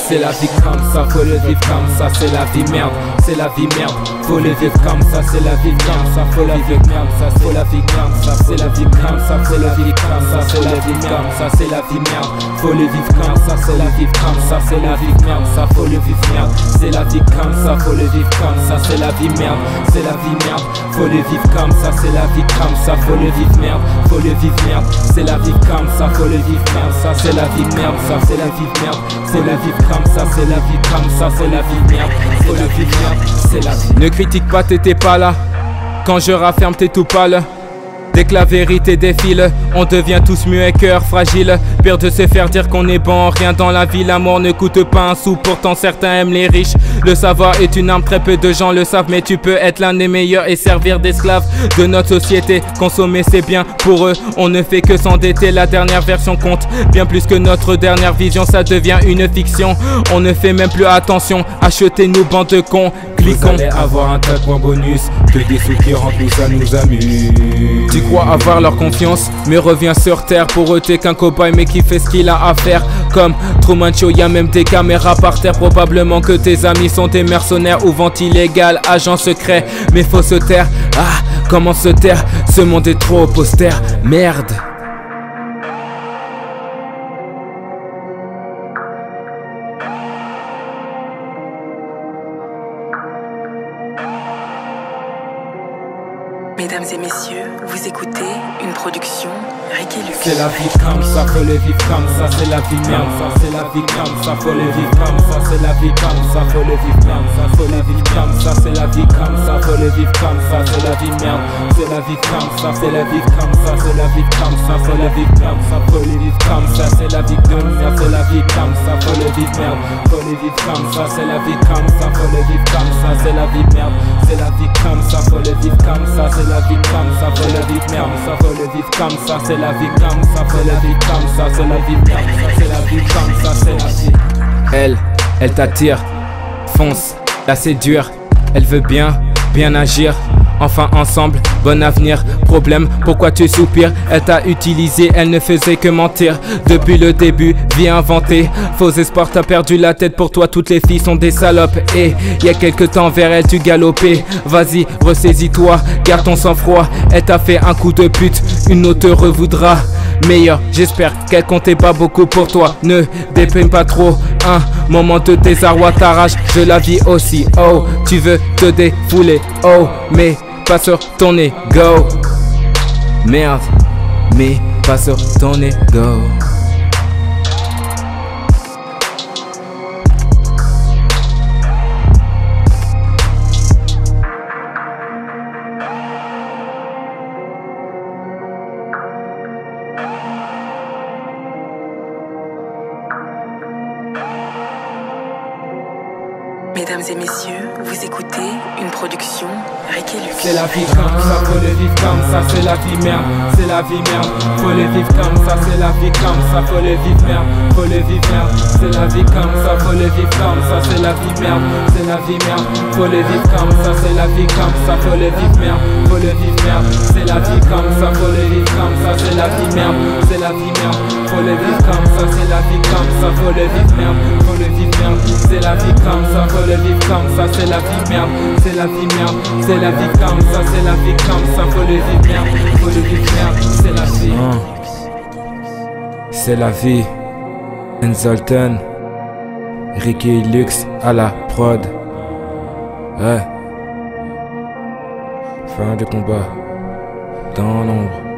C'est la vie comme ça, faut le vivre comme ça. C'est la vie merde, c'est la vie merde. Faut le vivre comme ça, c'est la vie comme ça. Faut la vivre comme ça, c'est la vie comme ça. C'est la vie comme ça, c'est la vie comme ça. C'est la vie comme ça, c'est la vie merde. Faut le vivre comme ça, c'est la vie comme ça. C'est la vie comme ça, faut le vivre merde. C'est la vie comme ça, faut le vivre comme ça. C'est la vie merde, c'est la vie merde. Faut le vivre comme ça, c'est la vie comme ça. Faut le vivre merde, faut le vivre merde. C'est la vie comme ça, faut le vivre comme ça. C'est la vie merde, ça c'est la vie merde. C'est la vie comme ça, c'est la vie comme ça. C'est la vie merde, faut le vivre merde. C'est la vie. Ne critique pas, t'étais pas là. Quand je rafferme, t'es tout pâle. Dès que la vérité défile, on devient tous muets, cœur fragile. Pire de se faire dire qu'on est bon, rien dans la vie, l'amour ne coûte pas un sou. Pourtant certains aiment les riches. Le savoir est une arme, très peu de gens le savent. Mais tu peux être l'un des meilleurs et servir d'esclave de notre société. Consommer c'est bien pour eux, on ne fait que s'endetter. La dernière version compte bien plus que notre dernière vision. Ça devient une fiction, on ne fait même plus attention. Achetez-nous bande de cons, cliquons. Vous allez avoir un tas de points bonus, que des sous qui remplissent, ça nous amuse. Tu crois avoir leur confiance, mais reviens sur terre. Pour eux t'es qu'un cobaye mais qui fait ce qu'il a à faire. Comme Truman Show, y'a même des caméras par terre. Probablement que tes amis sont des mercenaires ou ventes illégales, agents secrets. Mais faut se taire, ah comment se taire? Ce monde est trop austère, merde. Mesdames et messieurs, vous écoutez une production Rick et Luc. C'est la vie comme ça, faut le vivre comme ça. C'est la vie merde, ça c'est la vie comme ça. Faut le vivre comme ça, c'est la vie comme ça. Faut le vivre comme ça, faut le vivre comme ça. C'est la vie comme ça, faut le vivre comme ça. C'est la vie merde, c'est la vie comme ça. C'est la vie comme ça, c'est la vie comme ça. C'est la vie comme ça, faut le vivre comme ça. C'est la vie comme ça, c'est la vie comme ça. Faut le vivre merde, faut le vivre comme ça. C'est la vie comme ça, faut le vivre comme ça. C'est la vie merde, c'est la vie comme ça. Faut le vivre comme ça. C'est la vie comme ça, faut le vivre merde. Ça faut le vivre comme ça. C'est la vie comme ça, faut le vivre comme ça. C'est la vie merde, c'est la vie comme ça. C'est la vie. Elle t'attire, fonce, là c'est dur. Elle veut bien agir. Enfin ensemble, bon avenir. Problème, pourquoi tu soupires? Elle t'a utilisé, elle ne faisait que mentir. Depuis le début, vie inventée. Faux espoir, t'as perdu la tête. Pour toi, toutes les filles sont des salopes. Et y a quelque temps vers elle, tu galopais. Vas-y, ressaisis-toi, garde ton sang-froid. Elle t'a fait un coup de pute, une autre te revoudra. Meilleur, j'espère qu'elle comptait pas beaucoup pour toi. Ne dépeine pas trop, un moment de désarroi t'arrache de la vie aussi. Oh, tu veux te défouler, oh, mais pas sur ton ego. Merde, mais pas sur ton ego. Mesdames et messieurs, vous écoutez une production Rick et Luc. C'est la vie comme ça, faut le vivre comme ça. C'est la vie merde, c'est la vie merde. Faut le vivre comme ça, c'est la vie comme ça. Faut le vivre merde, faut le vivre merde. C'est la vie comme ça, faut le vivre comme ça. C'est la vie merde, c'est la vie merde. Faut le vivre comme ça, c'est la vie comme ça. Faut le vivre merde, faut le vivre merde. C'est la vie comme ça, faut le vivre comme ça. C'est la vie merde, c'est la vie merde. Faut le vivre comme ça, c'est la vie comme ça. Faut le vivre merde, faut le vivre merde. C'est la vie comme ça, faut le vivre comme ça. C'est la vie merde, c'est la vie merde. C'est la vie comme ça, c'est la vie comme ça. Faut le vivre merde, faut le vivre merde. C'est la vie. C'est la vie. Enzolten, Ricky Lux à la prod. Ouais. Fin de combat dans l'ombre.